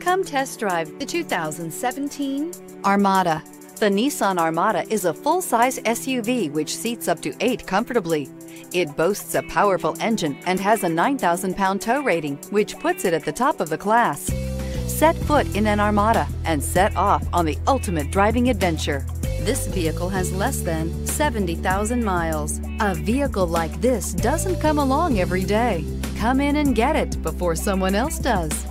Come test drive the 2017 Armada. The Nissan Armada is a full-size SUV which seats up to 8 comfortably. It boasts a powerful engine and has a 9,000-pound tow rating, which puts it at the top of the class. Set foot in an Armada and set off on the ultimate driving adventure. This vehicle has less than 70,000 miles. A vehicle like this doesn't come along every day. Come in and get it before someone else does.